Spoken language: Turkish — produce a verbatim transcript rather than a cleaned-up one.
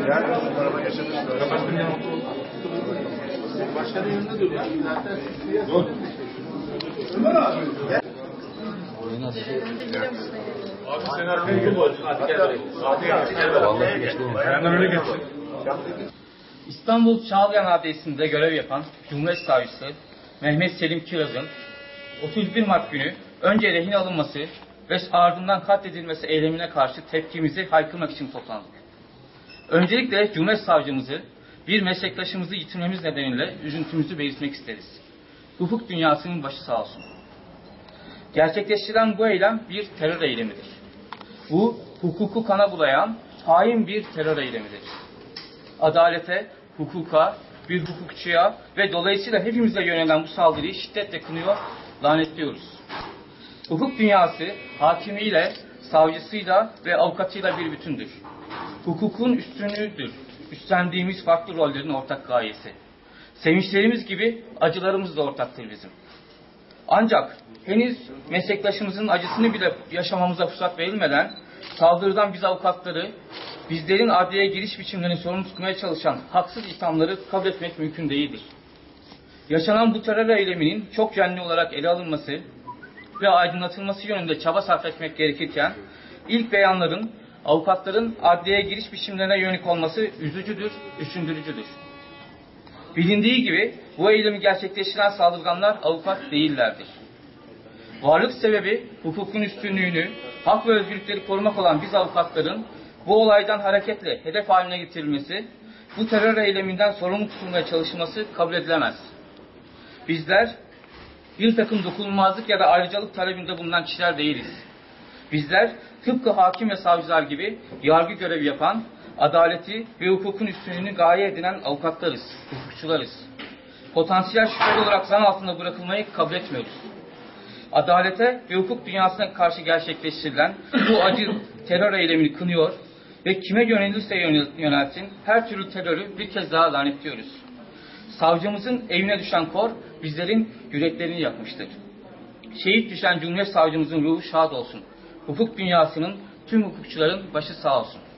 Yani şu tarafa geçebiliriz. Başkanın yanında duruyor. Dur. Ömer abi. Abi sen arkaya gel. Ayağından öyle geçsin. İstanbul Çağlayan Adliyesi'nde görev yapan Cumhuriyet Savcısı Mehmet Selim Kiraz'ın otuz bir Mart günü önce rehin alınması ve ardından katledilmesi eylemine karşı tepkimizi haykırmak için toplandık. Öncelikle Cumhuriyet Savcımızı bir meslektaşımızı yitirmemiz nedeniyle üzüntümüzü belirtmek isteriz. Hukuk dünyasının başı sağ olsun. Gerçekleştirilen bu eylem bir terör eylemidir. Bu hukuku kana bulayan hain bir terör eylemidir. Adalete, hukuka, bir hukukçuya ve dolayısıyla hepimize yönelen bu saldırıyı şiddetle kınıyor, lanetliyoruz. Hukuk dünyası hakimiyle, savcısıyla ve avukatıyla bir bütündür. Hukukun üstünlüğüdür. Üstlendiğimiz farklı rollerin ortak gayesi. Sevinçlerimiz gibi acılarımız da ortaktır bizim. Ancak henüz meslektaşımızın acısını bile yaşamamıza fırsat verilmeden saldırıdan biz avukatları, bizlerin adliyeye giriş biçimlerini sorumlu tutmaya çalışan haksız ithamları kabul etmek mümkün değildir. Yaşanan bu terör eyleminin çok canlı olarak ele alınması ve aydınlatılması yönünde çaba sarf etmek gerekirken ilk beyanların avukatların adliyeye giriş biçimlerine yönelik olması üzücüdür, düşündürücüdür. Bilindiği gibi bu eylemi gerçekleştiren saldırganlar avukat değillerdir. Varlık sebebi hukukun üstünlüğünü, hak ve özgürlükleri korumak olan biz avukatların bu olaydan hareketle hedef haline getirilmesi, bu terör eyleminden sorumlu tutulmaya çalışılması kabul edilemez. Bizler bir takım dokunulmazlık ya da ayrıcalık talebinde bulunan kişiler değiliz. Bizler tıpkı hakim ve savcılar gibi yargı görevi yapan, adaleti ve hukukun üstünlüğünü gaye edinen avukatlarız, hukukçularız. Potansiyel şüpheli olarak zan altında bırakılmayı kabul etmiyoruz. Adalete ve hukuk dünyasına karşı gerçekleştirilen bu acı terör eylemini kınıyor ve kime yönelirse yöneltin her türlü terörü bir kez daha lanetliyoruz. Savcımızın evine düşen kor bizlerin yüreklerini yakmıştır. Şehit düşen Cumhuriyet Savcımızın ruhu şad olsun. Hukuk dünyasının tüm hukukçuların başı sağ olsun.